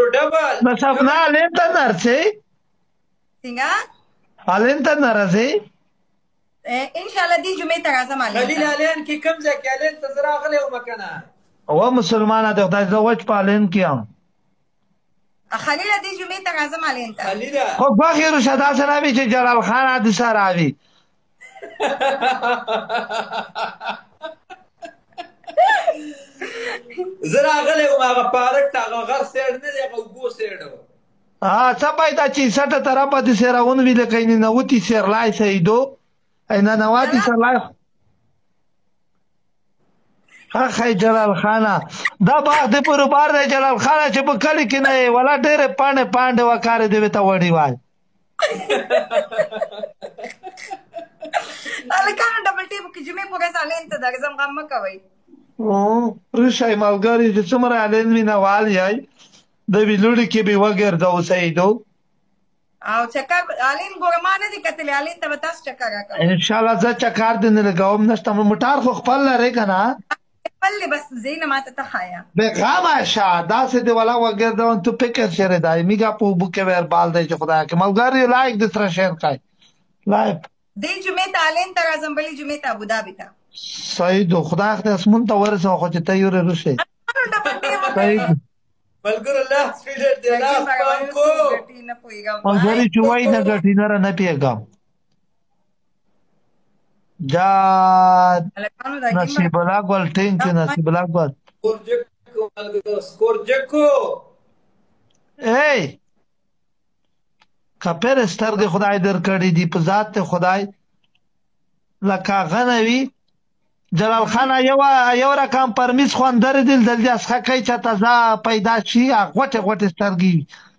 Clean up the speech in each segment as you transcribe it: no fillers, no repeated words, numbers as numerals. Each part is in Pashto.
ډبل نو سپنا الین ته نرسې څنګه الین ته نه راځې ان شاء الله دې جمعې ته راځم خلیل الین کې کوم ځای کې الین ته زه راغلی وم که نه و مسلمانه د خدای زه وچ په الین کې یم خلیل دې جمعې ته راځم الین ته خلیله خو خوښې روشه داسې نه وي چې جلال خان حادثه راوي زه راغلی وم هغه پارک ته هغه غر سیډ نه دی هغه اوبو سیډ و څه پیدا چې سټه طرفه د سیراون وی لکه ننوتي سیرلای سیدو ننواتي سیرلای خی جلال خانه دا باغ د پروبار دی جلال خانه چې په کلي کې نه یې ولا ډېرې پاڼې پاڼډې وکارې دې ته وړي وای هلکانو ډبل ټیپ کې جمعې پورې الین ته درځم غم مه کوئ رشای ملګري چې څومره الین مینهوال یای د ویلوړي کې به وګرځو سیدو او چکر الین ګوره ما نه دي کتلې الین ته به تاسو چکر راکوئ انشاءالله زه چکر دې نه لګوم نشته موټر خو خپل لرې که نه خپل بس زینه ماته ته ښایه بېغمه شه داسې دې ولا وګرځوم تو فکر چېرې دی میګه په اوبو کې وربال دی چې خدای کې ملګري لایک دې سره شیر کړئ لایک دې جمعې ته الین ته راځم بلې جمعې ته ابودابي ته سعیدو خدای خدای اسمون ته ورسوه خو چې ته یې ورسې سعید ملګرو لاس فیډر دی لاس پام کو ملګري چې وایي نه ګټي نه نه پیږم جاد نصیب الله ګل ټینک یو نصیب الله ګل سکور جکو ای کپر سترګې خدای درکړې دي په ذات ته خدای لکه غنوي جلال خان یو رقم پرمیز خواندر دل دل اسخه کوي چې تازه پیدا شي غوټه غوټه سترګې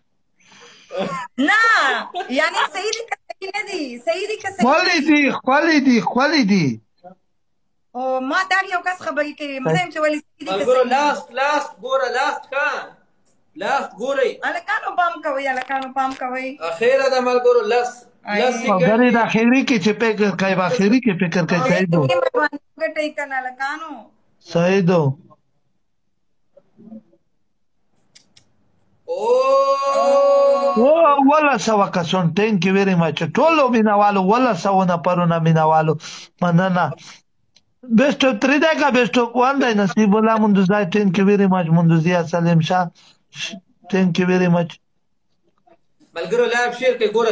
نه یعنی صحیح دي که نه دي صحیح دي که خولې دي او ما دا یو کس خبرې کوي مزه يم چې ولې صحیح دي که ملګرو لاست ګوره لاست ښه لاست ګورئ هلکانو پام کوئ اخیره ده ملګرو لاست ملګري د اخري کې چې فکر کوي په اخري کې فکر کوي سعیدو ګټئ که نه هلکانو سعیدو ولا سوه کسون ټینک یو ویری مچ ټولو مینوالو ولا سوه نفرونه مینوالو مننه بیسټ 3 دقیقه بیسټ 1 دی نصیب الله مندوزای ټینک یو ویری مچ مندوزیا سلیم شاه ټینک یو ویری مچ ملګرو لایو شیر کې ګوره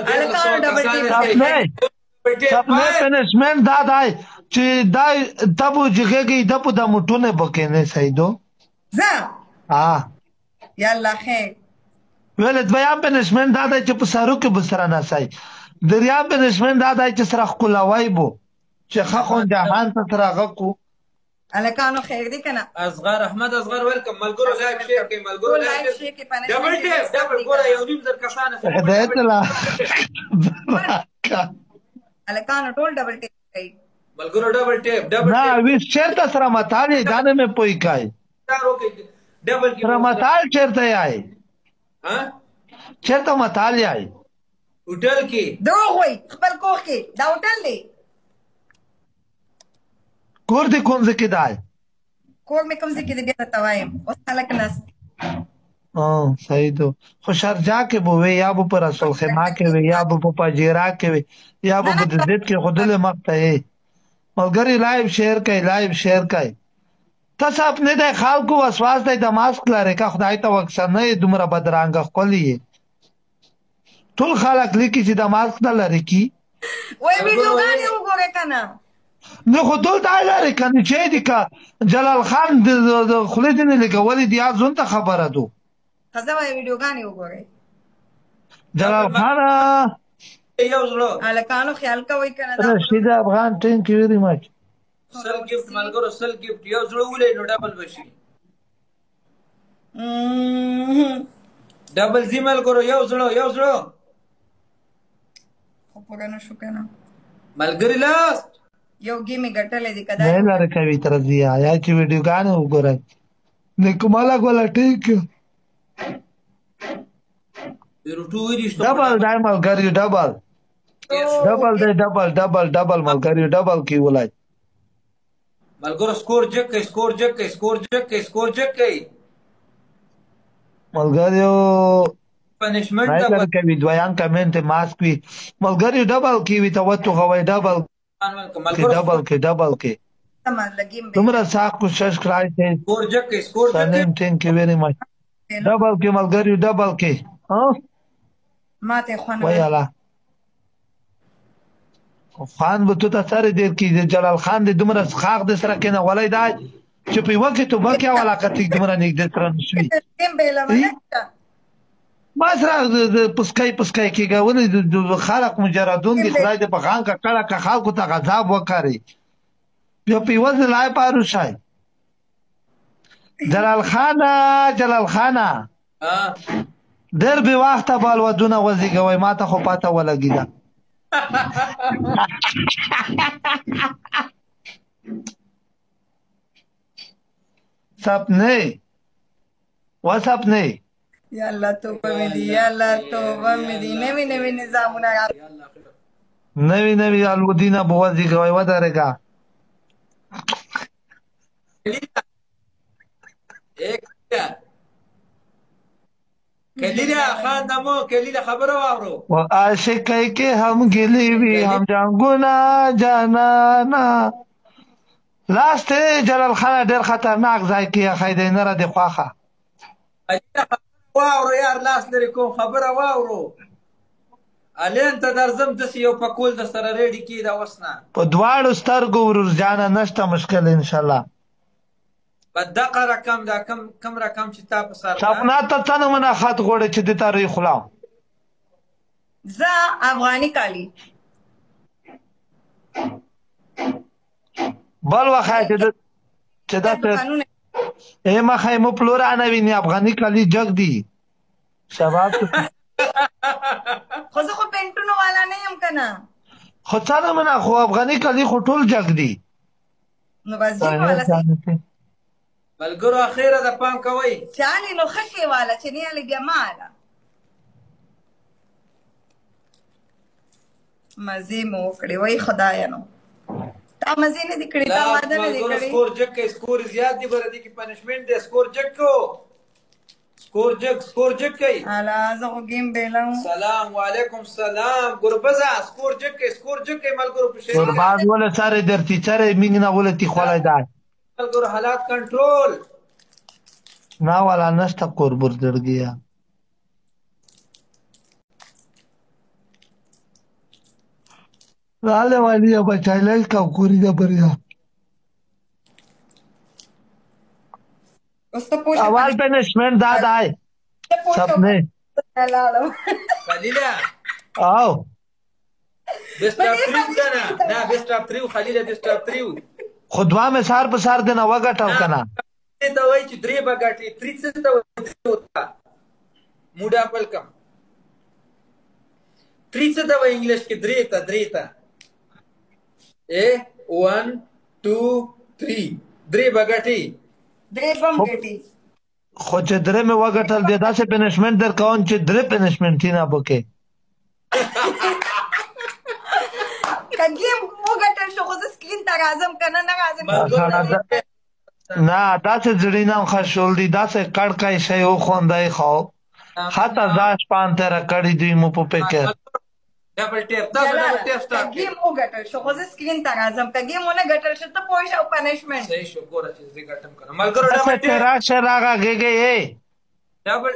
سپنه پنشمنت دا دی چې دا تبو جګېږي دپو د موټونه بکې نه سیدو زه یالله خیر ویل دویم پنشمنت دا دی چې په سارو کې به سره نسئ دریم پنشمنت دا دی چې سره ښکلوی بو چې ښه خو جهان ته سره هغه کو هلکانو خیر دی که نه اصغر احمد اصغر ویلکم ملګرو لایو شیر کې ملګرو لایو شیر کې ډبل ټیپ ډبل ګوره یو نیم زر کسانه هدایت الله هلکانو ټول ډبل ټیپ کوي ملګرو ډبل ټیپ نه ویس چېرته سره متال یې دا نه مې پوه کوي سره متال چېرته یې چېرته متال یې هوټل کې دروغ وایي خپل کور کې دا هوټل دی کور دې کوم ځای کې دی کور مې کوم ځای کې دی بیا درته وایم اوس خلک ناست صحیح دو خو شرجا کې به وي یا به په رسول خیمه کې وي یا به په پاجیرا کې وي یا به په ضد کې خودلې مخته یې ملګري لایو شیر کوي تاسو خپل د خلکو وسواس دی د ماسک لري که خدای ته وکسر نه دومره بدرانګه ښکلي یې ټول خلک لیکي چې د ماسک نه لري کی وای ویډیوګانې وګورئ که نه نو خو دلته لري که نه چې دي که جلال خان د خولې دې نه لګولې دي یا ځون ته خبره دو ښځه وایي ویډیوګانې وګورئ جلال خان یو زړه هلکانو خیال کوئ که نه رشید افغان ټینک یو ویری مچ سل ګفت ملګرو سل ګفت یو زړه ولې نو ډبل بشي ډبل زی ملګرو یو زړه خو پوره نه شو که نه ملګري لاست یو ګیمې ګټلی دی که نه لرې کوي تر ضیا یا چې ویډیوګانې وګورئ نیکماله ګوله ټینک یو ډبل دی ملګري ډبل دی ډبل ملګري ډبل کې ولای ملګرو سکور جک کوي ملګریو پنشمنت نه ته درکوي دویان کمنټ ماسک وي ملګریو ډبل کې وي ته وته غوي ډبل کې ډبل کې تمہارا ساخ کوشش کړای ته سکور سلام تھینک یو ویری مچ ډبل کې ملګریو ډبل کې ها ماته خوانه وای الله خان به تو ته سره دې کې جلال خان دې دومره خاغ دې سره کې نه ولای دا چې په وخت ته بکیا ولا کتې دومره نږدې تر نشوي ما سره پسکای کېږي ولې خلق مجردون دي خدای دې په خان کا کړه کا خلکو ته غضب وکړي بیا په وځ لای پارو شای جلال خان در به وخت بال ودونه وزيږوي ما ته خو پاته ولګیدا सपने वो सपने या अल्लाह तौबा में दी नवी निजामुना नवी अलुदीना बुवाजी गवाई वदारेगा कलीला खान दमो कलीला खबर वावरो वो आशिक के हम गिली भी हम जांगुना जाना لاسته جلال خان ډېر خطرناک ځای کې خیدې نه را دی خواخه واورو یار لاس لري کوم خبره واورو الین ته درځم د یو پکول د سره ریډي کی دا وسنه په دواړو سترګو ورځانه نشته مشکل ان شاء الله بدقه رقم دا کم رقم چې تا په سر سپنا ته څنګه منه خط غوړې چې د تاریخ خلا ز افغاني کالی بل وخت چې دا ما خیمو پلورا نه ویني افغاني کالی جګ دی شباب خو زه خو پینټونو والا نه یم کنه خو څنګه منه خو افغاني کالی خو ټول جګ دی نو بس جی والا ملګرو اخیره د پام کوي چالي نو خشي والا چې نه لګي بیا مالا مزه مو کړی وای خدای نو تا مزه نه دکړی تا واده نه دکړی سکور جک کې سکور زیات دی بر دي کې پنشمنت دی سکور جک کو سکور جک کوي الا زه گیم بیلم سلام علیکم سلام ګوربزا سکور جک کې ملګرو په شهر قربان ولا سره درتي سره مینګ نه ولتی خولای دا ملګرو حالات کنټرول نا والا نشته قربور درګیا راله والی بچایلای کا کوری دا بریا اول پنشمنٹ داد آئے سپنے خلیلہ آو بیسٹ آف تریو کنا نا بیسٹ آف تریو خلیلہ بیسٹ آف تریو خودوا میں سار پسار دینا وگٹاو کنا تا وای چې درې بغاټي تریڅ ته وتا موډا پلکم تریڅ ته وای انګلیش کې درې تا 1 2 3 درې بغاټي درې بم ګټي خو چې درې مې وګټل دی داسې پنشمنت در کوم چې درې پنشمنت نه بوکې کګیم وګټل شو خو سکرین ته راځم کنه نه راځم نه داسې زړینام خشول دي داسې کړکای شي او خوندای خو حتی ځاش پانته را کړی دی مو په پکې ډبل ټیپ ډبل ټیپ سٹارټ کګیم وګټل شو خو سکرین ته راځم کګیم ونه ګټل شو ته پوه شو پنشمنت صحیح شو ګوره چې زه ګټم کنه ملګرو ډبل ټیپ راشه راغږی اے ډبل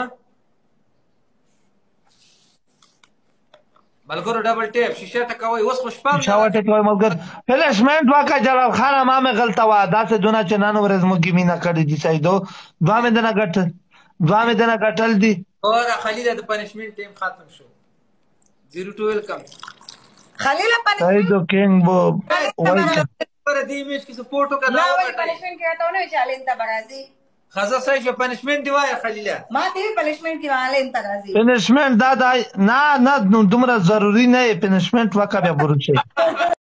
ملګرو ډبل ټیپ شیشه ته کوي اوس خو شپه شاوته کوي ملګر پلسمنت واکا جلال خان ما مې غلطه وا داسې دونه چې نن ورځ مګی مینا کړی دي سایدو دوه مې دنه غټل دي اور خلیل د پنشمنت ټیم ختم شو 0 to welcome خلیل پنشمنت سایدو کینګ بو وای پر دې میچ کې سپورټ وکړه نو وای پنشمنت کې راته نه چالين ته برازي خاصه صحیح شو پنشمنت دی وای خلیل ما دې پنشمنت کې والے انت راځي پنشمنت دا نه دومره ضروری نه پنشمنت وکړه بیا ورچه